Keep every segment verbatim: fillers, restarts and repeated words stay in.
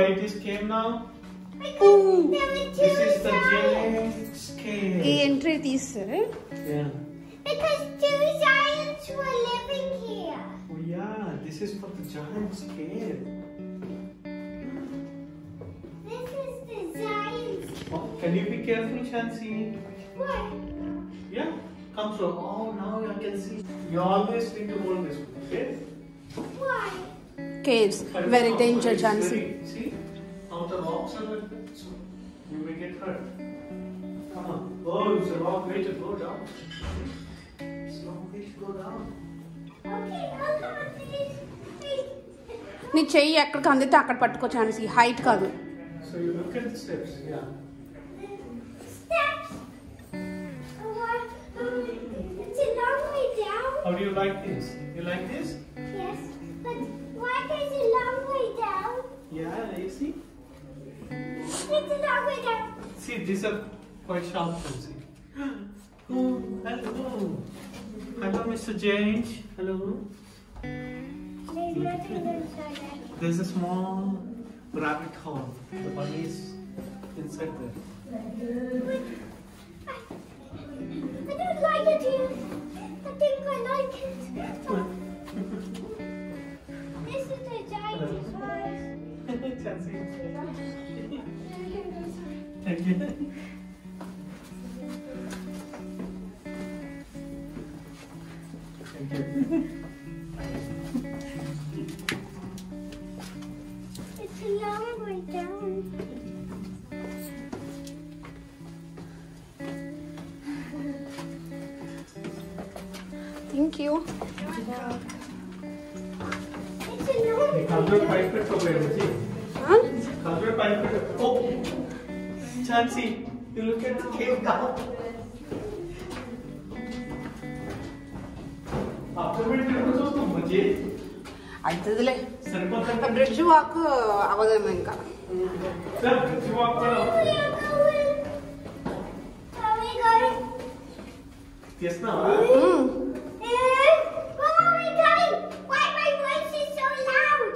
why it is cave now? Ooh. This is the giant's cave. Entry this, eh? Yeah. Because two giants were living here. Oh yeah, this is for the giant's cave. This is the giant's. Oh, can you be careful, Chansey? What? Yeah, come through. Oh, now I can see. You always need to hold this, okay? Why? Caves. Very dangerous, Chansey. See? How the rocks are like that, so you may get hurt. Come on. Oh, it's a long way to go down. It's a long way to go down. Okay, hold on, please. Please. నీ చెయ్యి ఎక్కడికి అందితే అక్కడ పట్టుకో Chansey height కాదు. So you look at the steps, yeah. Steps. Oh, um, it's a long way down. How do you like this? You like this? Yes, but why is it a long way down? Yeah, you see? It's a long way down. See, these are quite sharp, Chansey. Oh, hello. Hello, Mister James. Hello. There's nothing inside there. There's a small rabbit hole. The bunny is inside there. But I, I don't like it here. I think I like it. This is a giant's house. Chansey. Thank you. Thank you. It's a long way down. Thank you. It's a long way Color pipe it over here. Color pipe it. Oh, Chansey, you look at the cave down. Automatically, you know so much. అవుతుందిలే. Saripata. Bridge walk అవదేమో ఇంకా. Sir, you walk down. around. We are going. Are we going? Yes, now. Mm. Eh, where are we going? Why my voice is so loud?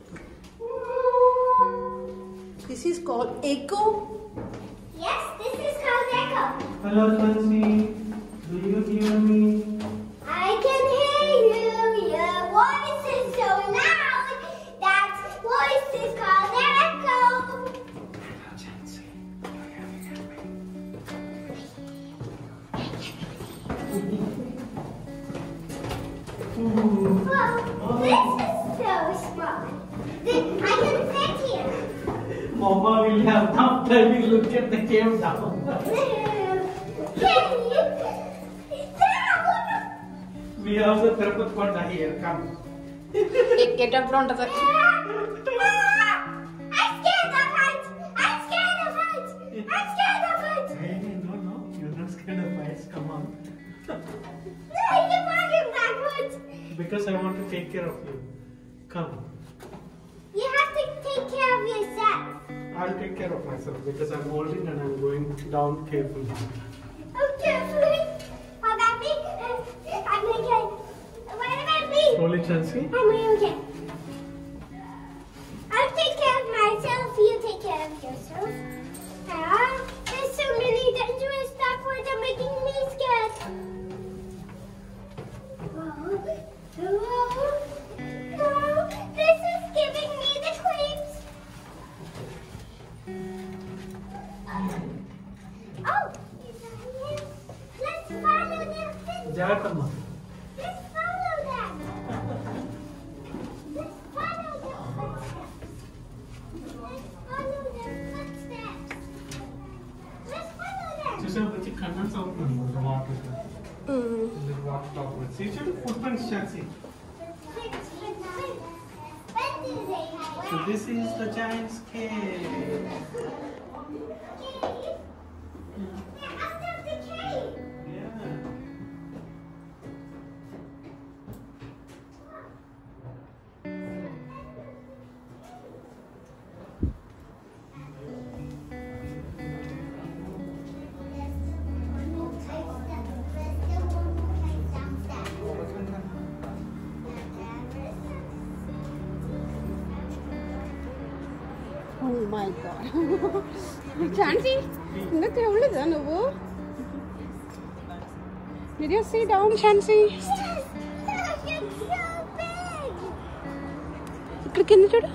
This is called echo. Yes, this is called echo. Hello, Chansey. Do you hear me? I can hear you. Your voice is so loud. That voice is called echo. Hello, Chansey. Do you hear me? Whoa, this is so small. This, I can fit here. Mama will have tough time to look at the cave down. Can you? We have the Tirupati Konda here. Come. ఎక్కేటప్పుడు ఉంటుంది. I'm scared of heights. I'm scared of heights. I'm scared of heights. Hey, no, no. You're not scared of heights. Come on. No, you're walking backwards. Because I want to take care of you. Come. You have to take care of yourself. I'll take care of myself because I'm holding and I'm going down carefully. Oh, carefully. What about me? I'm okay. What about me? Slowly, Chansey. I'm okay. I'll take care of myself. You take care of yourself. Ah, there's so many dangerous stuff where they're making me scared. Whoa. Whoa. Whoa. This is giving me the creeps. Oh, let's follow them. Jagatama. Let's follow them. Let's follow their footsteps. Let's follow their footsteps. Let's follow them. చూసే వచ్చి కన్నన్స్ అవుతుంది water water top sea చూడు footprints Chansey. When do they have? So this is the giant's cave. They're under the cave. Yeah. Oh my god. Chansey, look at you. Did you see down, Chansey? Yes, look, it's so big. Look in the Wow,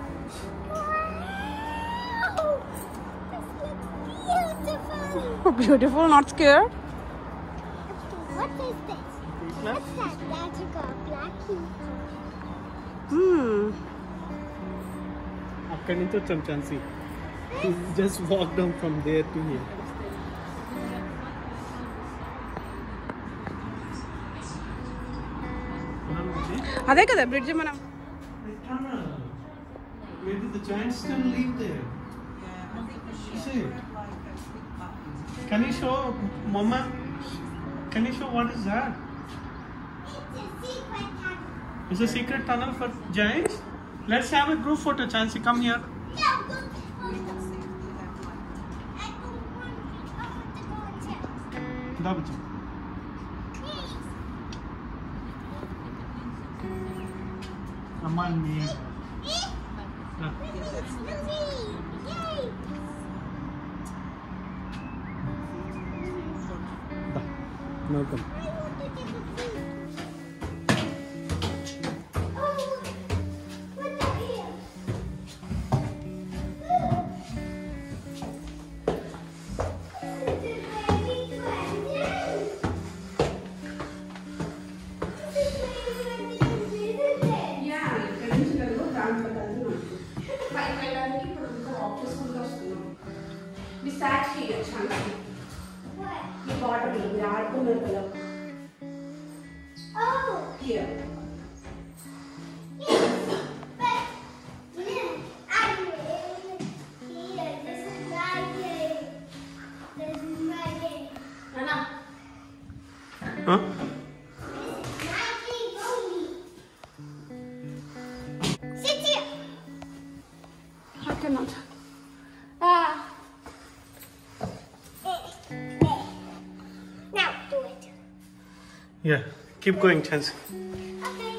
this looks beautiful. Beautiful, not scared. What is this? What's that magical black key? Hmm. After into some Chansey. Just walk down from there to here. అదే కదా bridge మనం. Maybe the giants still live there. See it. Can you show, Mama? Can you show what is that? It's a secret tunnel. It's a secret tunnel for giants. Let's have a group photo, Chansey. Come here. Yeah, go to photos. I don't want to go to go Da bacha. Amma and me. Da. Da. Now come. We sat here, Chansey. What? We got it. We are going to Oh, here. yes. But, yeah, I'm here. This is my game. This is my game. Nana. Huh? This is my game only. Sit here. I cannot. Ah. Now do it. Yeah. Keep going, Chansey. Okay.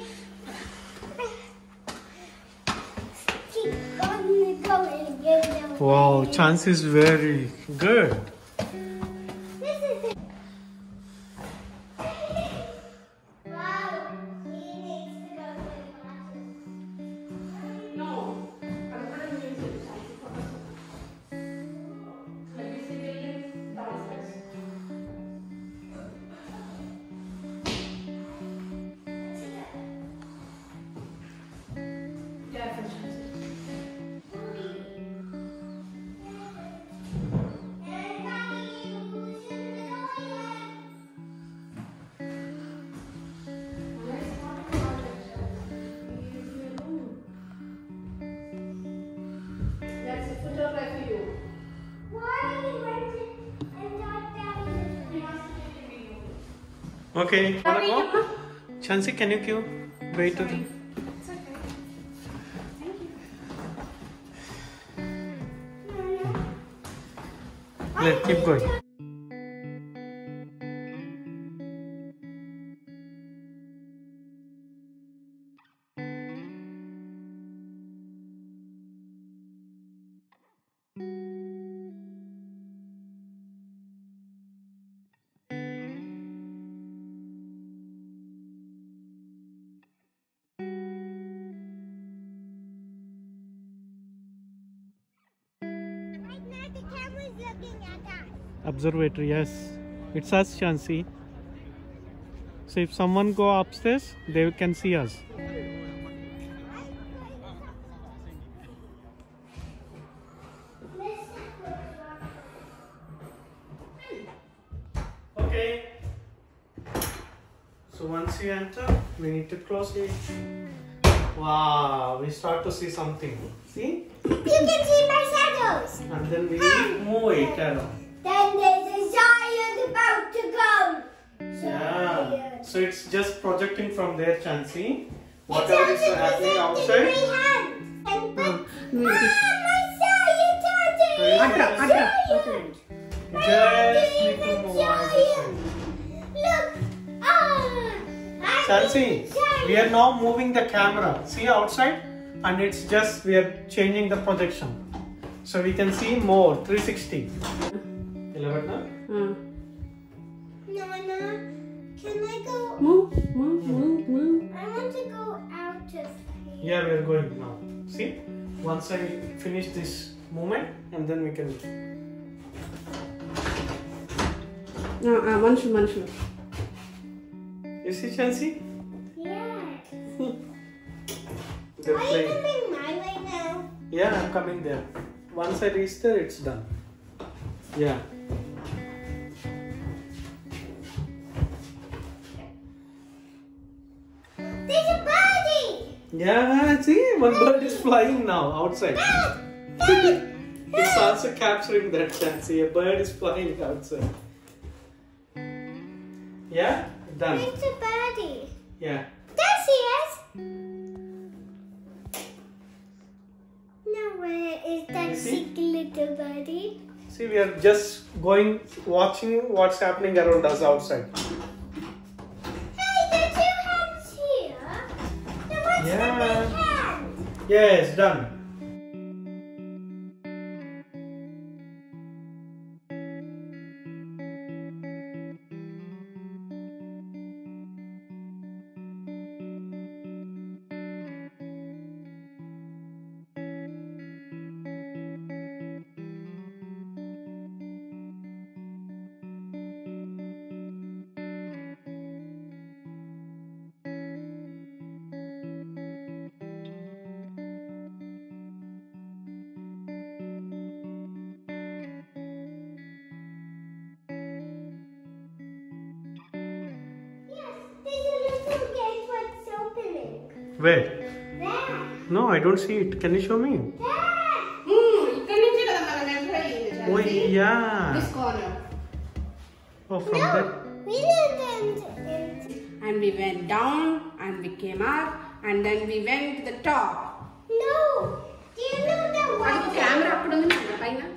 Keep going, going, going. Wow, Chansey is very good. This is it. Wow, he needs to go to the classes. No. I'm going to use it, Chansey, for us. Let me see the link downstairs. Yeah, for Chansey. That's a photography you. Okay. Wanna Sorry, go? Chansey, can you queue? Wait to the... It's okay. Thank you. Let keep going. The camera's looking at us. Observatory, yes. It's us, Chansey. So if someone go upstairs, they can see us. Okay. So once you enter, we need to close it. Wow, we start to see something. See? You can see my shadows. And then we move it around. Then there's a giant about to come. Yeah. Giant. So it's just projecting from there, Chansey. It's Whatever is also happening presenting outside. my hand. And but, Hmm. ah, my giant Where is Adra, it? Adra. Just need to move on this side. Look. Ah. I'm Chansey, giant. we are now moving the camera. See outside? and it's just we are changing the projection, so we can see more three sixty. eleven na? Hmm. Nana, can I go? Move, move, move, move. I want to go out of here. Yeah, we are going now. See, once I finish this movement, and then we can. No, uh, one shoe, one shoe. You see, Chancy? Yeah. They're Are you playing. coming my way now? Yeah, I'm coming there. Once I reach there, it's done. Yeah. There's a birdie! Yeah, see, one bird is flying now outside. It's also capturing that Chancy. A bird is flying outside. Yeah, done. There's a birdie. Yeah. There she is! Now where is that You see? sick little birdie? See, we are just going, watching what's happening around us outside. Hey, the two hands here. Now what's Yeah. the big hand? Yes, done. Yes, there's a little gate what's opening. Where? There. No, I don't see it. Can you show me? There. Hmm, ఇక్కడ నుంచి కదా మనం enter అయ్యింది, Oh, Chancy. yeah. This corner. Oh, from No, there. we didn't. enter. And we went down and we came up and then we went to the top. No. Do you know that అది one? Camera అక్కడ ఉంది నా పైన.